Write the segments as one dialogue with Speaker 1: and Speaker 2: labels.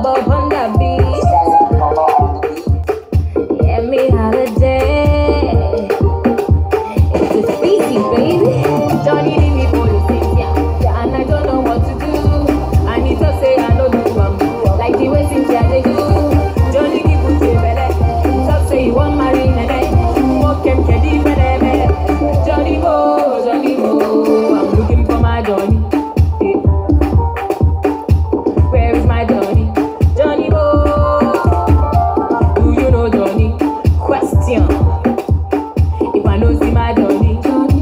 Speaker 1: up on the beat. Yeah, me holiday. It's a speedy, baby. Johnny need me for the things, yeah. And I don't know what to do. I need to say I know do like the way Cynthia they do. Johnny give me the belly. Talk say you want marry me. Walk him kedi belly. Johnny Mo, I'm looking for my Johnny. Where is my Johnny? Johnny Mo, do you know Johnny? Question. If I don't see my Johnny,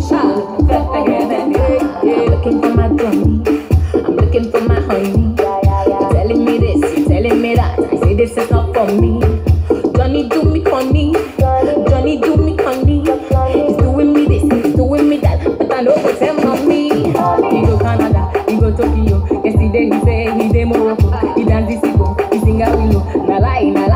Speaker 1: looking for my Johnny. I'm looking for my honey. You're telling me this, you're telling me that. I say this is not for me. Johnny do me honey. Johnny do me honey. He's doing me this, he's doing me that. But I know what's him on me. He go Canada, he go Tokyo. Yesterday he say he dey Morocco. He dance this, he go, he sing a willow. Na lie,